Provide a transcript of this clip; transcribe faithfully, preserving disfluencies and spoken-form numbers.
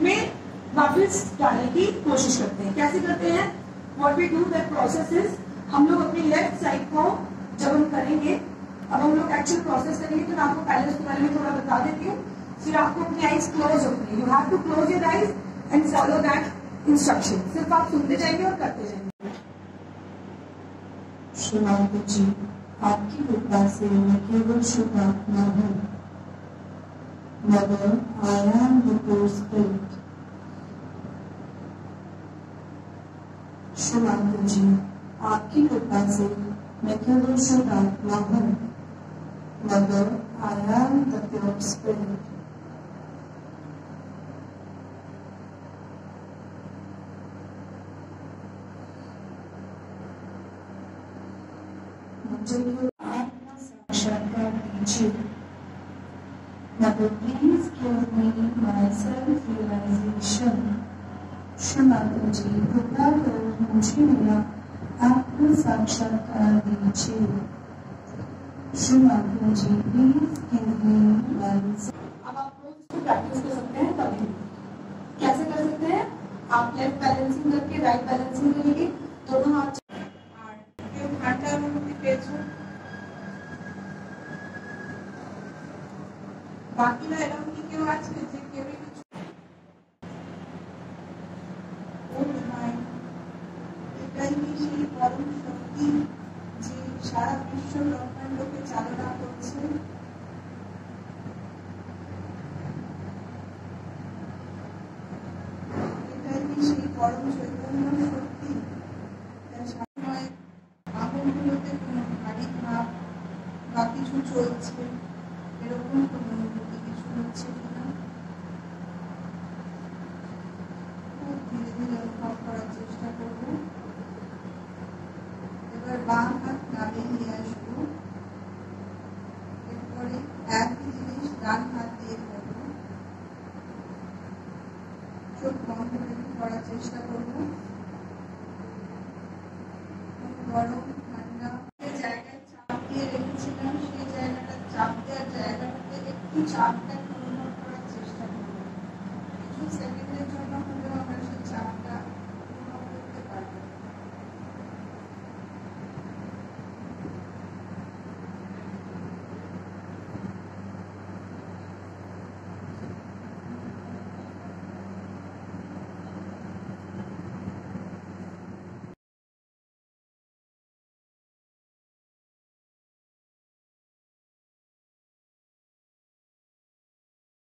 में वापस डालने की कोशिश करते हैं। कैसे करते हैं? What we do that process is, हम लोग अपनी लेफ्ट साइड को जब हम करेंगे, अब हम लोग एक्चुअल प्रोसेस करेंगे तो मैं आपको पहले उसके बारे में थोड़ा बता देती हूँ, फिर आपको अपनी आईज क्लोज होती है। You have to close your eyes and follow that instruction. सिर्फ आप सुनते जाएंगे और करते जाएंगे। शुभांकु जी, आपकी कृपा से मैं केवल शुद्ध आत्मा हूँ, मगर I am the pure spirit. Shubhanku ji, आपकी कृपा से मैं केवल शुद्ध आत्मा हूँ, मगर I am the pure spirit. मुझे आत्मा साक्षात्कार दीजिए, मगर please give me my self realization. Shubhanku ji, कृपया कर मुझे मेरा आत्म साक्षात्कार दीजिए। Shubhanku ji, please give me my. अब आप लोग इसको प्रैक्टिस कर सकते हैं। कभी कैसे कर सकते हैं? आप लेफ्ट बैलेंसिंग करके राइट बैलेंसिंग करेंगे, दोनों हाथ घाटा पेजों बाकी এরকম কেউ আছে যে কেউ এটাই কি সেই পরম শক্তি যে সারা বিশ্ব ব্রহ্মাণ্ডকে চালনা করছে? এটাই কি সেই পরম চৈতন্য শক্তি যার সময় আগুনগুলোতে কোনো ভারী ভাব বা কিছু চলছে, এরকম কোনো অনুভূতি কিছু হচ্ছে কিনা খুব ধীরে ধীরে অনুভব করার চেষ্টা করব। এবার বাম হাত নামিয়ে নিয়ে আসবো, এরপরে একই জিনিস ডান হাত দিয়ে করবো। চোখ বন্ধ রেখে করার চেষ্টা করবো। গরম ঠান্ডা যে জায়গায় চাপ দিয়ে রেখেছিলাম সেই জায়গাটা চাপ দেওয়ার জায়গাটাতে একটু চাপটা